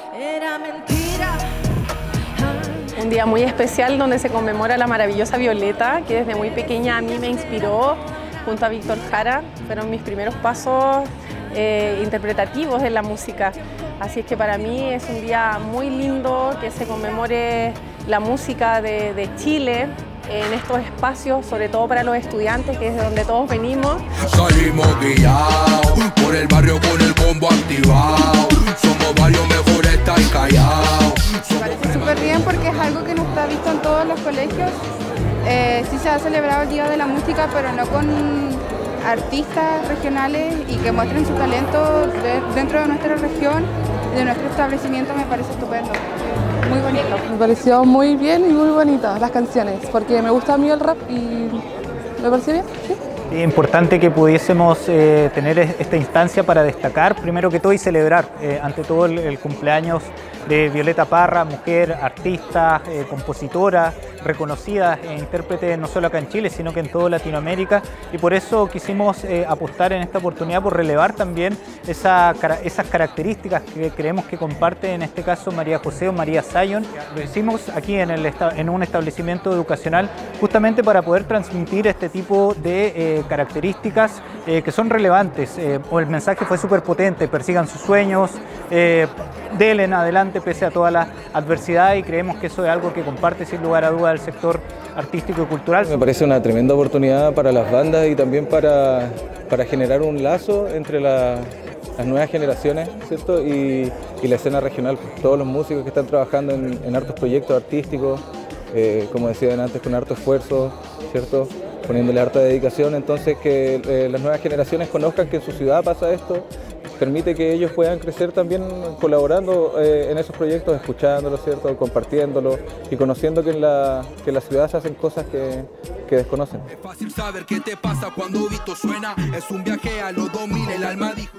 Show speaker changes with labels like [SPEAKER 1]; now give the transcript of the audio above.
[SPEAKER 1] era mentira.
[SPEAKER 2] Un día muy especial donde se conmemora la maravillosa Violeta, que desde muy pequeña a mí me inspiró, junto a Víctor Jara. Fueron mis primeros pasos interpretativos en la música. Así es que para mí es un día muy lindo que se conmemore la música de Chile en estos espacios, sobre todo para los estudiantes, que es de donde todos venimos.
[SPEAKER 3] Salimos guiados por el barrio con el combo activado. Somos varios, mejor estar callados.
[SPEAKER 4] Me parece súper bien porque es algo que no está visto en todos los colegios. Sí se ha celebrado el Día de la Música, pero no con artistas regionales y que muestren su talento dentro de nuestra región y de nuestro establecimiento. Me parece estupendo, muy bonito.
[SPEAKER 5] Me pareció muy bien y muy bonitas las canciones, porque me gusta a mí el rap y me pareció bien, sí.
[SPEAKER 6] Es importante que pudiésemos tener esta instancia para destacar, primero que todo, y celebrar ante todo el cumpleaños de Violeta Parra, mujer, artista, compositora, reconocida e intérprete no solo acá en Chile, sino que en toda Latinoamérica, y por eso quisimos apostar en esta oportunidad por relevar también esas características que creemos que comparte en este caso María José o María Zion. Lo hicimos aquí en un establecimiento educacional justamente para poder transmitir este tipo de características que son relevantes. El mensaje fue súper potente: persigan sus sueños, denle en adelante pese a toda la adversidad, y creemos que eso es algo que comparte sin lugar a duda el sector artístico y cultural.
[SPEAKER 7] Me parece una tremenda oportunidad para las bandas y también para generar un lazo entre las nuevas generaciones, ¿cierto? Y la escena regional. Todos los músicos que están trabajando en hartos proyectos artísticos, como decían antes, con harto esfuerzo, ¿cierto? Poniéndole harta dedicación. Entonces que las nuevas generaciones conozcan que en su ciudad pasa esto, permite que ellos puedan crecer también colaborando en esos proyectos, escuchándolos, ¿cierto? Compartiéndolos y conociendo que en la ciudad se hacen cosas que desconocen.
[SPEAKER 3] Es fácil saber qué te pasa cuando Vito suena, es un viaje a los 2000, el alma dijo.